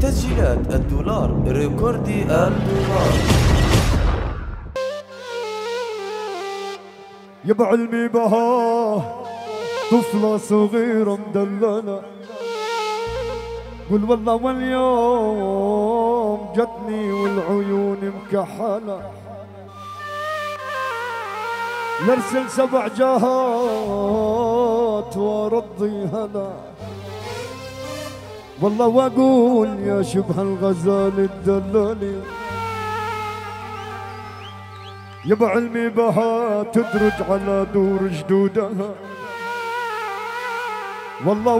تسجيلات الدولار ريكوردي الدولار. يبع علمي بها طفلة صغيرة مدللة، قل والله واليوم جتني والعيون مكحلة، نرسل 7 جهات وارضي هلا، والله واقول يا شبه الغزال الدلالي. يبع علمي بها تدرج على دور جدودها، والله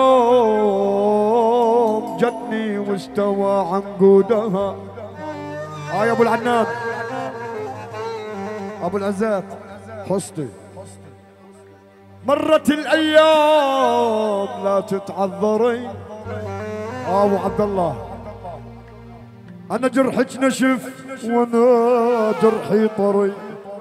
واليوم جتني واستوى عنقودها. يا ابو العناب ابو العزات حسطي، مرت الايام لا تتعذري. ابو عبد الله انا جرحك نشف وانا جرحي طري،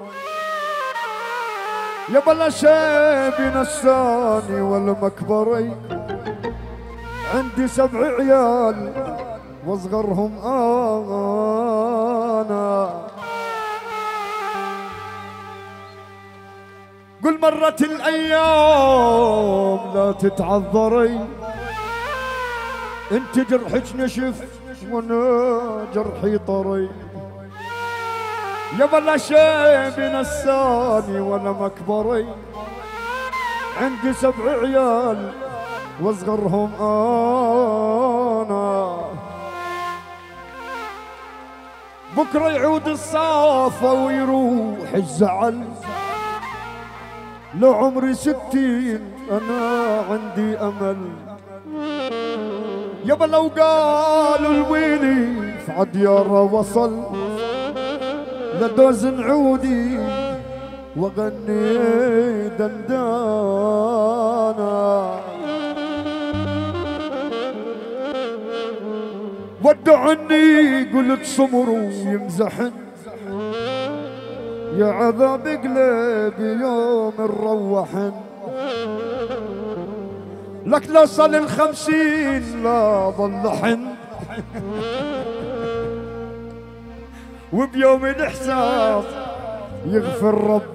يا بلا شيء بنساني والمكبري، عندي 7 عيال واصغرهم انا. قل مرت الايام لا تتعذري، انت جرحك نشف وانا جرحي طري، يا بلا شيء بنساني ولا مكبري، عندي 7 عيال واصغرهم انا. بكره يعود الصافة ويروح الزعل، لو عمري 60 انا عندي امل، يابا لو قالوا الويلي في عديارة وصل، لدوز عودي وغني دندانا. ودعني قلت صمر ويمزحن، يا عذاب قلبي يوم نروحن، لك لا صل 50 لا ظل حن، وبيوم الحساب يغفر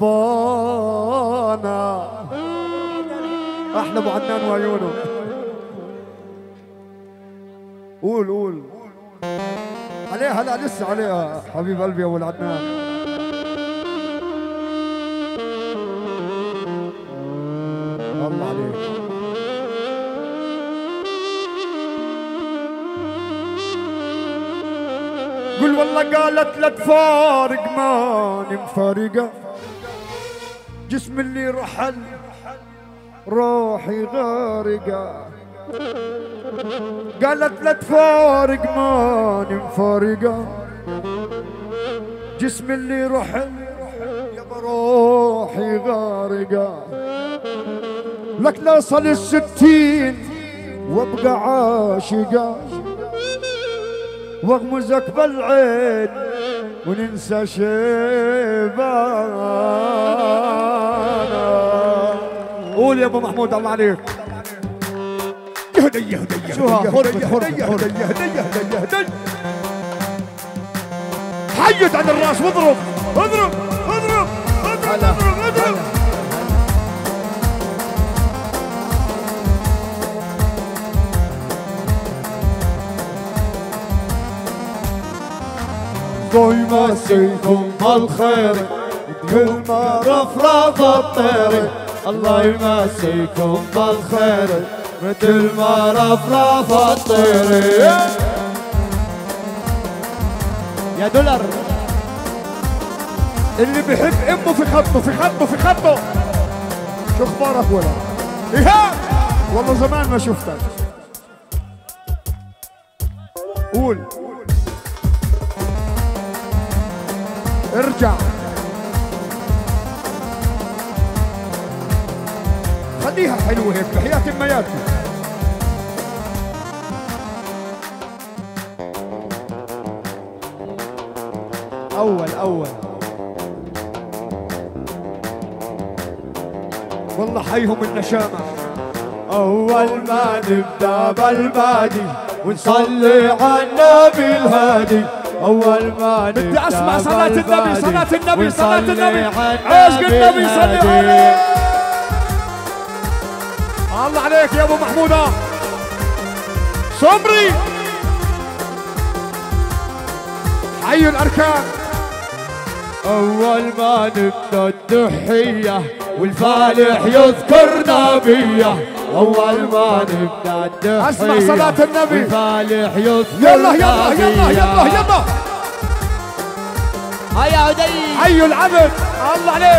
ربانا. احلى ابو عدنان وعيونه. قول قول عليها، لا لسه عليها حبيب قلبي يا ابو العدنان. الله عليك. قل والله قالت لا تفارق ماني مفارقة، جسم اللي رحل روحي غارقة، قالت لا تفارق ماني مفارقة، جسم اللي رحل يا روحي غارقة، لك لا صل 60 وابقى عاشقة، واغمزك بالعين وننسى شيبانا. قول يا ابو محمود الله عليك. يهدي يهدي شو هدي يهدي يهدي حيد عن الراس واضرب اضرب اضرب اضرب اضرب اضرب. الله يمسيكم بالخير كل ما رفرف الطير، الله يمسيكم بالخير مثل ما رفرف الطير. يا دولار اللي بيحب امه في خطه في خطه في خطه. شو اخبارك ولا؟ ايهاب والله زمان ما شفتك. قول ارجع خليها حلوة هيك تحياتي امياتي. أول والله حيهم النشامة، أول ما نبدأ بالبادي ونصلي على النبي الهادي أول ما نبدأ. بدي أسمع صلاة النبي صلاة النبي صلاة النبي. عشق النبي صلي عليه. الله عليك يا أبو محمودة صبري. حي الأركان. أول ما نبدأ التحية والفالح يذكرنا بيه. أول ما نبدأ التحية أسمع صلاة النبي والفالح يذكرنا يلا يلا يلا يلا يلا. هيا عدي حي العبد. الله عليك.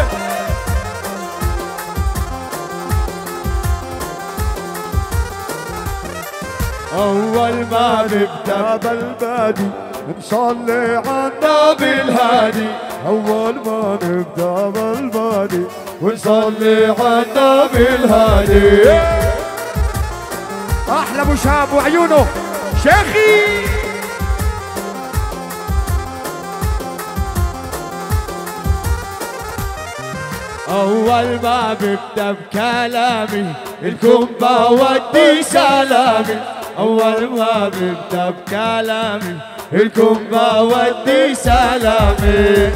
أول ما نبدأ بالبادي نصلي على النبي الهادي. أول ما نبدأ بالبادي ونصلي على النبي الهادي. أحلى أبو شهاب وعيونه شيخي. أول ما ببدأ بكلامي الكم بودي سلامي. أول ما ببدأ بكلامي الكم بودي سلامي.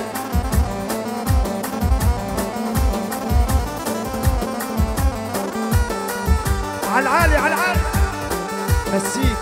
على العالي على العالي. مسيك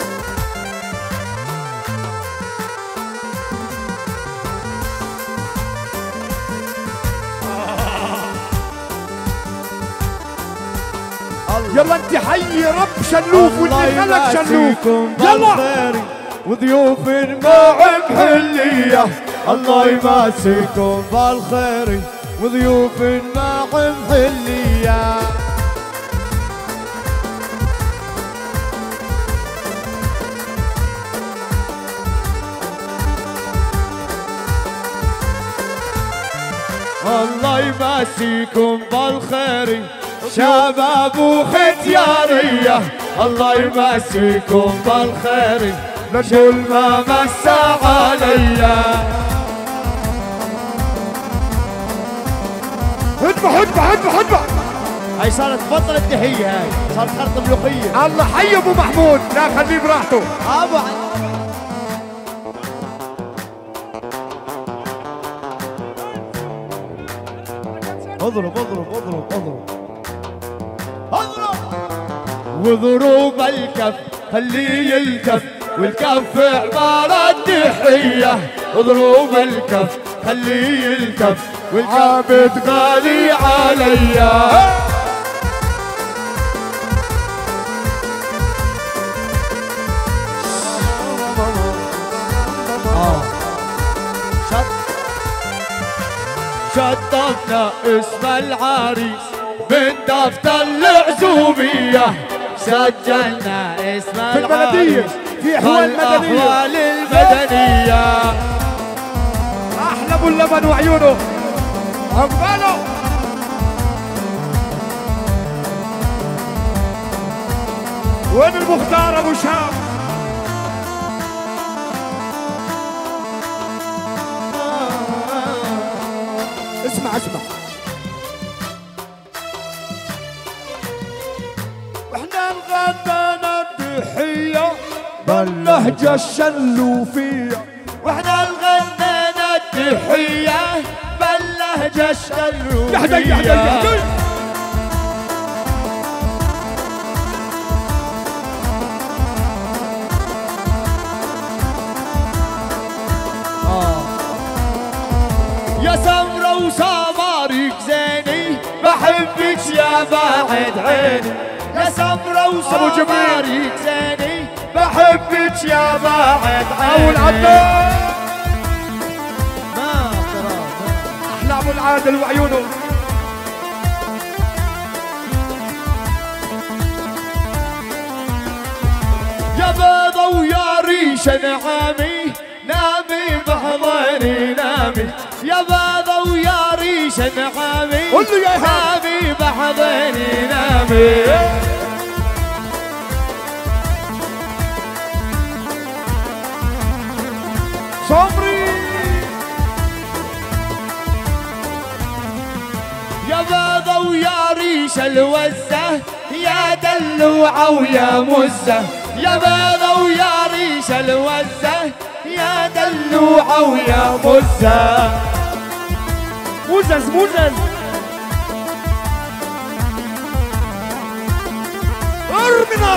يلا انت حي رب شلوف واللي خلق شلوف. يلا وضيوف معهم حلية. الله يمسيكم بالخير وضيوف معهم حلية. الله يمسيكم بالخير شباب وختيارية. الله يمسيكم بالخير لكل ما مسى عليا. هدبة هدبة هدبة هدبة. هاي صارت بطل التحية. هاي صارت خرطة ملوخية. الله حي ابو محمود. لا خليه براحته. ابو اضرب اضرب اضرب اضرب اضرب. وضروب الكف خليه يلتف والكف عبارة التحية. اضرب الكف خليه يلتف والكف غالي عليا. شطفنا اسم العريس من دفتر العزوبية. سجلنا اسم العريس في أحوال المدنية. أحلى أبو اللبن وعيونه عقباله. وين المختار أبو شهاب؟ اسمع اسمع. واحنا الغدانا التحية باللهجة الشلوفية. واحنا الغدانا التحية باللهجة الشلوفية. يحدي يحدي يحدي. يا سمرة وسمارك زيني بحبك يا بعد عيني. يا سمرة وسمارك زيني بحبك يا بعد عيني. أبو العدل أحلى أبو العادل وعيونه. يا بيضة ويا ريش نعامي نامي بحضني نامي. يا بيضة ويا ريش نعامي نامي بحضني نامي. صبري يا بيضة ويا ريش الوزة يا دلوعة ويا مزة. يا بيضة ويا ريش الوزة يا دلوعة ويا مزة مزز مزز ارمنا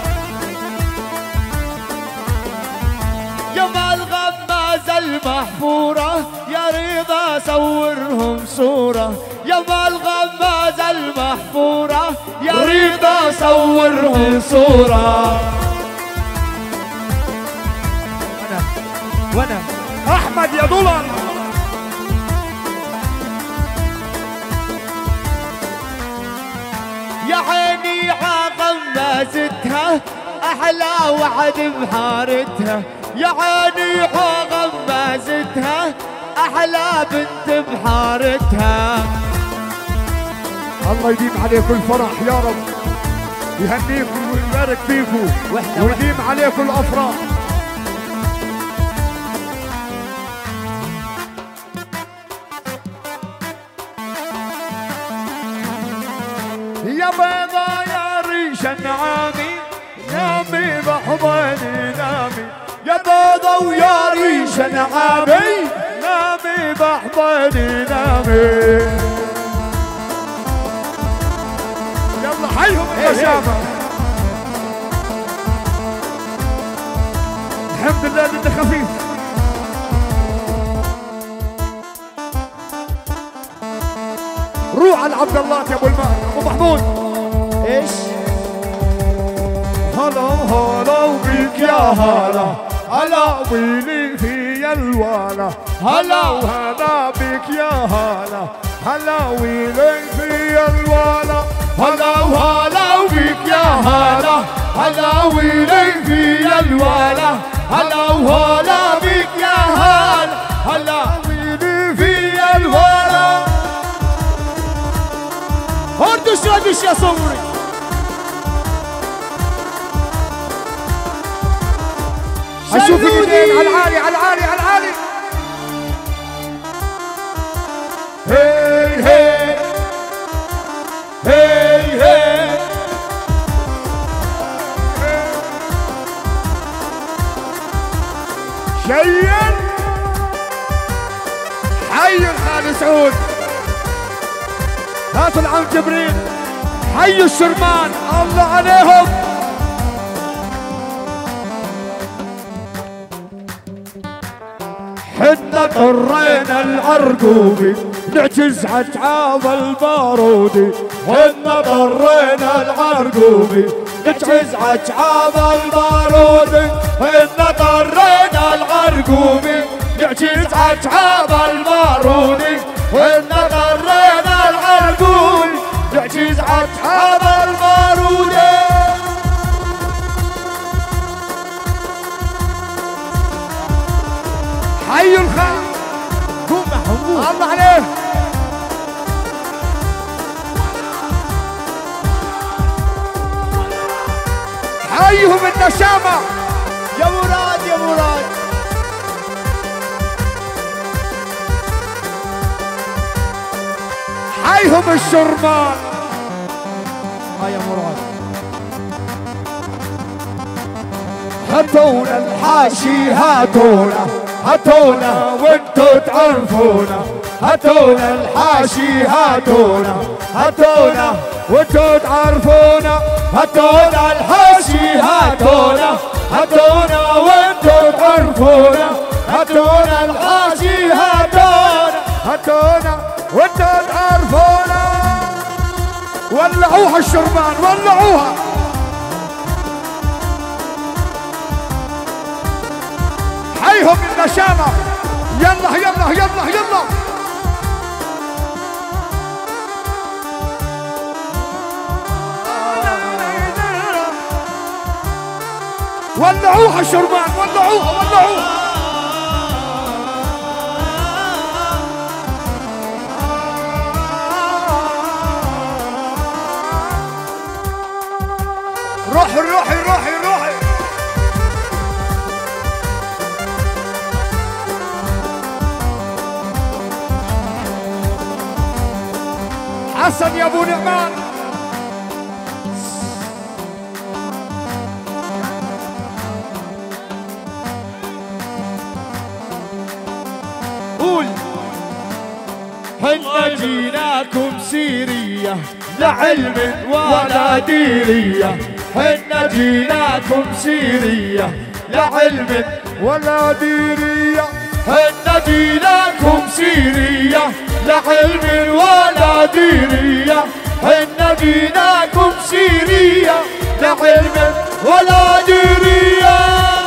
يا الغمازة المحفورة يا رضا صورهم صورة يا الغمازة المحفورة يا رضا صورهم صورة وانا احمد يا دولار يا عيني غمازتها احلى وعد بحارتها يا عيني غمازتها احلى بنت بحارتها الله يديم عليكم الفرح يا رب يهنيكم ويبارك فيكم ويديم عليكم الافراح يا بيضا يا ريش النعامي نامي بحضني نامي يا بيضا ويا ريش النعامي نامي بحضني نامي يلا حيهم النشامة الحمد لله انت خفيف روح على عبد الله يا ابو المال ابو محمود ايش هلا هلا بيك يا هلا هلا ويلي في الوالا هلا وهلا بك يا هلا هلا ويلي في الوالا هلا وهلا بك يا هلا هلا ويلي في الوالا هلا وهلا بك يا هلا هلا ويلي في الوالا هردش يا صوري اشوف الاثنين على العالي على العالي على العالي هي هي هي هي شيل حي الخال سعود هات العم جبريل حي الشرمان الله عليهم حنا طرينا العرقوبي نعجز عتعاب البارودي حنا طرينا العرقوبي نعجز عتعاب البارودي حنا طرينا العرقوبي نعجز عتعاب البارودي حنا طرينا العرقوبي نعجز عتعاب البارودي حي الخال قوم محمود الله عليه حيهم النشامة يا مراد يا مراد حيهم الشرمان يا مراد هاتونا الحاشي هاتونا هاتونا وانتو تعرفونا هاتونا الحاشي هاتونا هاتونا وانتو تعرفونا هاتونا الحاشي هاتونا هاتونا وانتو تعرفونا هاتونا الحاشي هاتونا هاتونا وانتو تعرفونا ولعوها الشرمان ولعوها حيهم النشامة يلا يلا يلا يلا ولعوها الشرمان ولعوها ولعوها روحي روحي روحي روحي حسن يا ابو نعمان جيناكم سيرية لعلم ولا ديرية حنا جيناكم سيرية لعلم ولا ديرية حنا جيناكم سيرية لعلم ولا ديرية حنا جيناكم سيرية لعلم ولا ديرية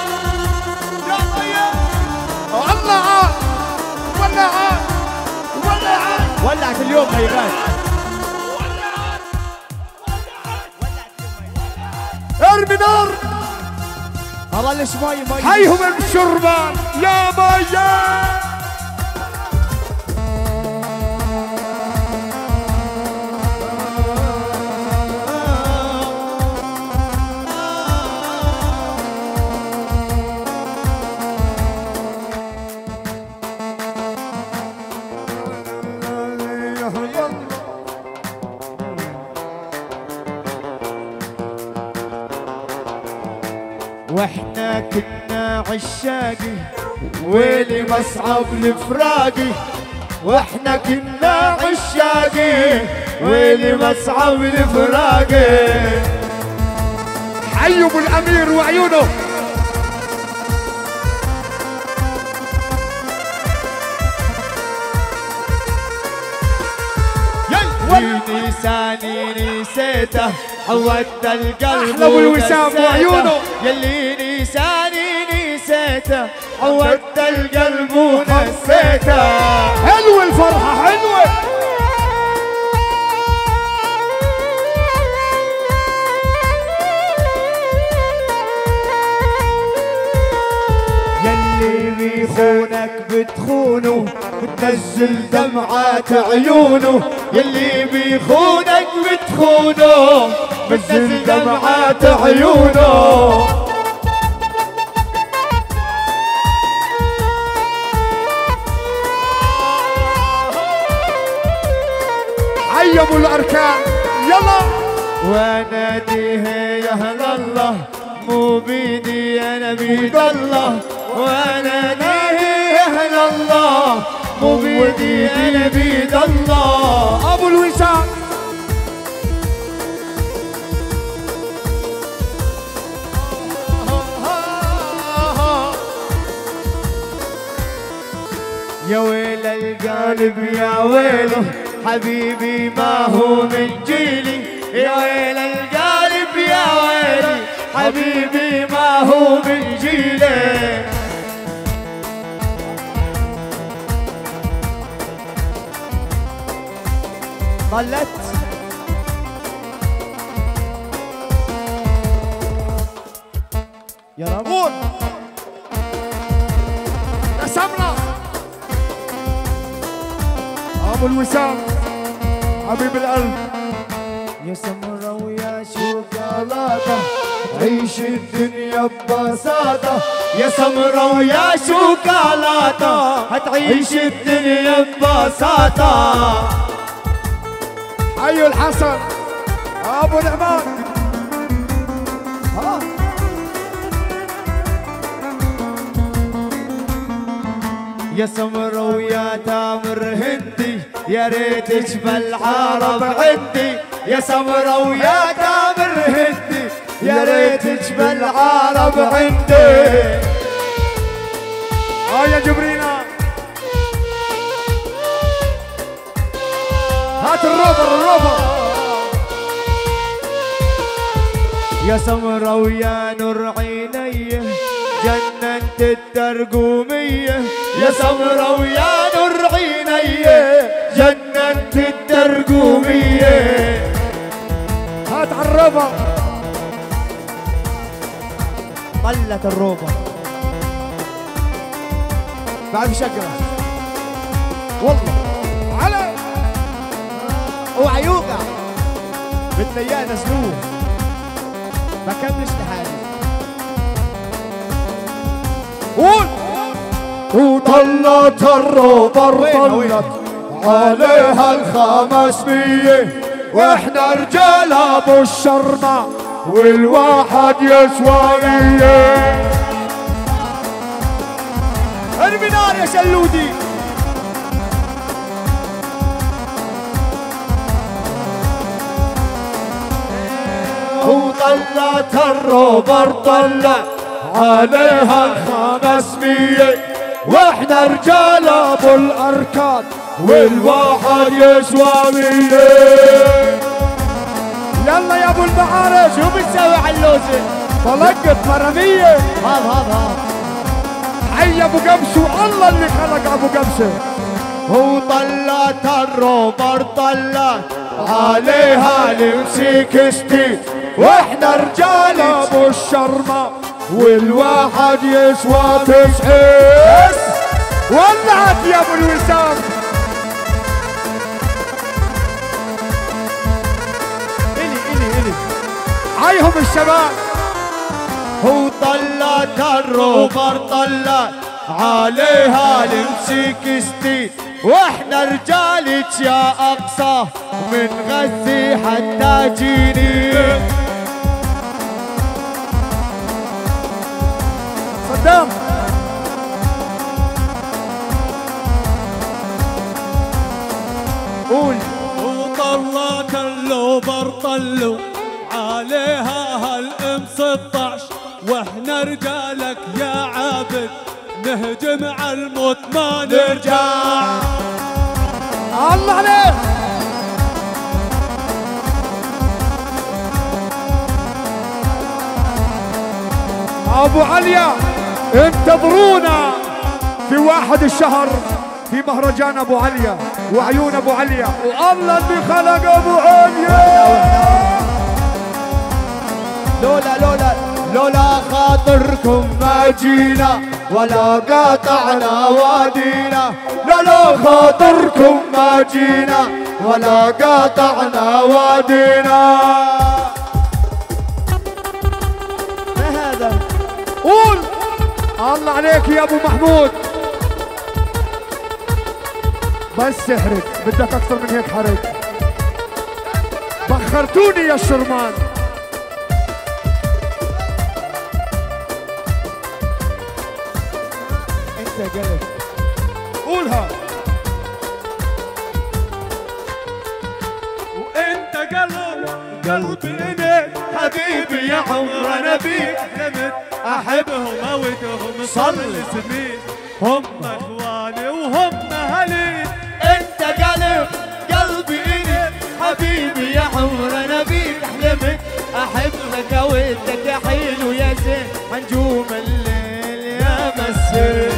ولعت اليوم هيغاد ارمي نار اظلش مي حيهم الشربان يا ميان واحنا كنا عشاقي ويلي مصعب لفراقي واحنا كنا عشاقي ويلي مصعب لفراقي حيوا بالامير وعيونه يلي نساني نسيته عودت القلب احلى والوسام وعيونه يلي نساني نسيته عودت القلب ونسيته حلوه الفرحه حلوه يلي بيخونك بتخونه بتنزل دمعات عيونه يلي بيخونك بتخونه بتنزل دمعات عيونه حيوا الاركان يلا وناديه يا اهل الله مو بيدي انا بيد الله وناديه يا اهل الله مو بيدي انا بيد الله ابو الوسام يا ويل القلب يا ويله حبيبي ما هو من جيلي يا ويل القلب يا ويلي حبيبي ما هو من جيلي ضلت يا رمون يا سمرة ابو الوسام حبيب القلب يا سمرة ويا شوكولاتة عيش الدنيا ببساطة يا سمرة ويا شوكولاتة هتعيش الدنيا ببساطة حيوا الحسن ابو العمان يا سمرة ويا تامر هندي يا ريتك بالعرب عندي يا سمرة ويا تامر هندي يا ريتك بالعرب عندي يا جبرينا هات الروبر يا سمرة ويا نور عيني جننت الترقومية يا سمرة ويا نور عيني جننت الترقومية هات عالروبر طلت الروبة بعد شقرة والله على اوعى يوقع بدنا اياه نزلوه ما كملش لحالي قول وطلت الروبر طلت عليها 500 واحنا رجال ابو الشرمة والواحد يسوانية ارمي نار يا شلودي الروبر طلع عليها 500 واحنا رجال ابو الاركان والواحد يسوى 100. يلا يا ابو المعارج شو بتسوي علوزه؟ طلقت مرمية. هذا حي ابو قمش والله اللي خلق ابو قمشه. هو طلعت الروبر طلعت عليها الامسك ستيل واحنا رجال ابو الشرمه والواحد يسوى 90. ولعت يا ابو الوسام. الي عيهم الشباب. هو طلعت الروبر طلعت عليها الامسك ستيل واحنا رجالك يا اقصى من غزي حتى جيني. صدام قول. وطلعت اللوبر طلوا عليها هالام 16 واحنا رجالك يا عابد نهجم على الموت ما نرجع. الله عليك. ابو عليا انتظرونا في 1 الشهر في مهرجان ابو عليا وعيون ابو عليا والله اللي خلق ابو عليا. لولا خاطركم ما جينا ولا قاطعنا وادينا. لولا خاطركم ما جينا ولا قاطعنا وادينا. ما هذا؟ قول. الله عليك يا ابو محمود. بس احرق بدك اكثر من هيك حرق. بخرتوني يا الشرمان. انت قلب قولها. وانت قلبي اليك حبيبي يا عمر انا بيك حلمت احبهم اودهم صلي سنين هم اخواني وهم اهلي. انت قلبي اليك حبيبي يا عمر انا بيك حلمت احبك اودك يا حلو يا زين نجوم الليل يا مسير.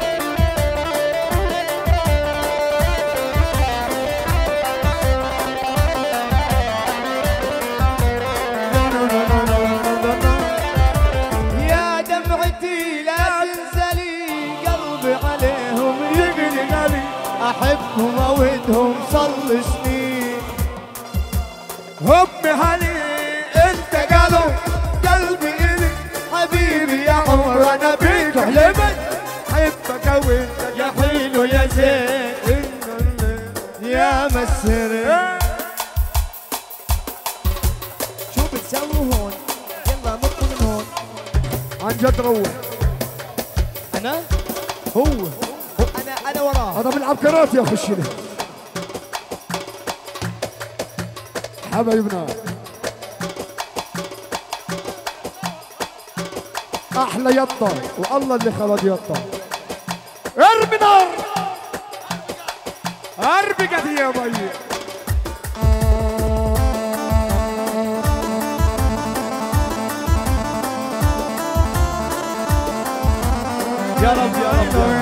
يا دمعتي لا تنزلي قلبي عليهم يقلقلي احبهم اودهم صل سنين هم هلي. انت قلبي الي حبيبي يا عمر انا بيك حلمت احبك اودك يا حلو يا زين يا مسر. شو بتسوي هون؟ يلا نط من هون. عن جد روح. انا هو انا وراه. هذا بيلعب كاراتيه خش له. حبايبنا احلى يطه والله اللي خلق يطه. ارمي نار. ارمي قد يا بي. يا رب يا رب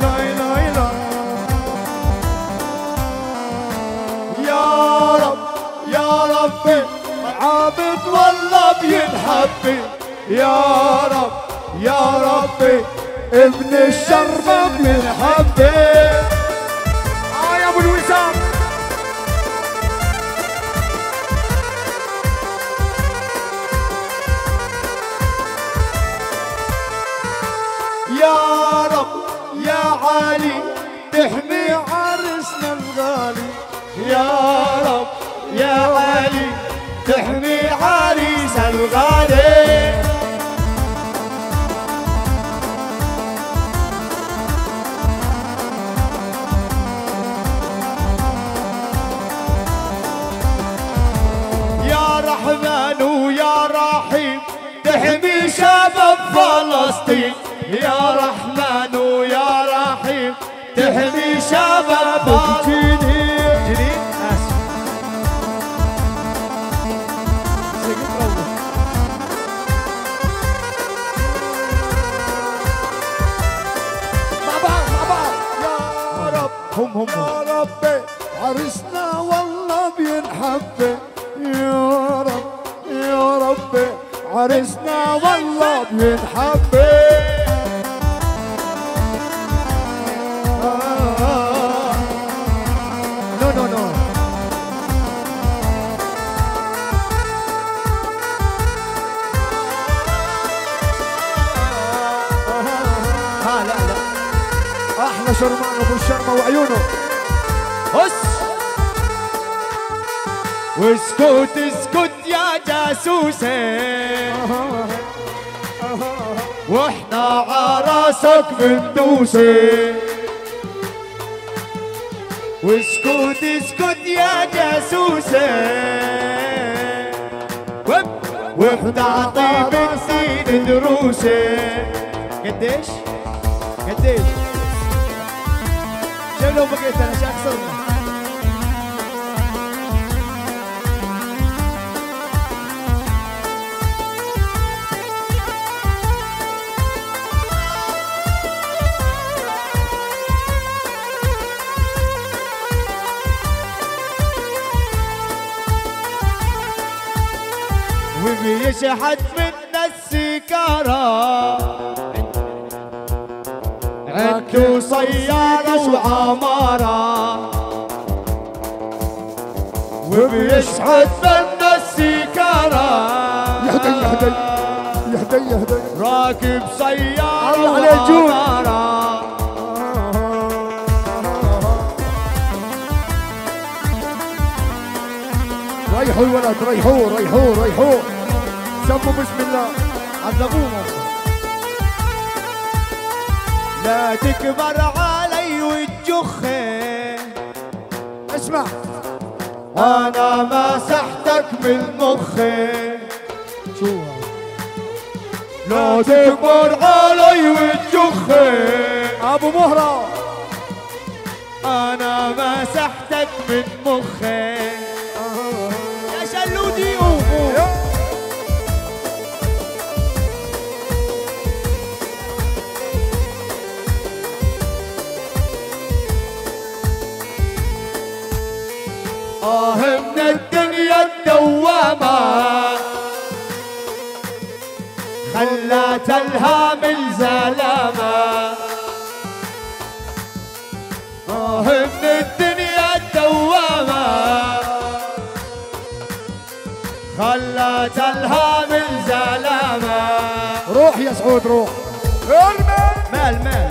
يا رب يا ربي عابد والله بينحبي. يا رب يا ربي ابن الشرف بينحبي. يا ابو الوسام. يا رب يا علي تحمي عرسنا الغالي. يا رب يا علي تحمي عريس الغالي. يا رحمن ويا رحيم هم يا ربي عرسنا والله بينحب، يا رب يا ربي عرسنا والله بينحب. نو لا احلى شرمان ابو الشرمه وعيونه. هس واسكت اسكت يا جاسوسي، واحنا عراسك بندوسي. واسكت اسكت يا جاسوسي، واحنا طيب نسين دروسي. قديش؟ قديش؟ شوف لو بقيت انا شو خسرنا. وبيشحت منا السيكارة، عنده سيارة وعمارة. وبيشحت منا السيكارة، يهدي يهدي يهدي راكب سيارة الله عليه جود. وعمارة. ريحوا الولد، ريحوا سموا بسم الله. عذبوهم. لا تكبر علي وتجخي، اسمع انا مسحتك من مخي. شو لا تكبر علي وتجخي، ابو مهره انا مسحتك من مخي. يا شلودي قوموا. من الدنيا الدوامة، خلت الهامل زلامة. من الدنيا الدوامة، خلت الهامل زلامة. روح يا سعود روح. مال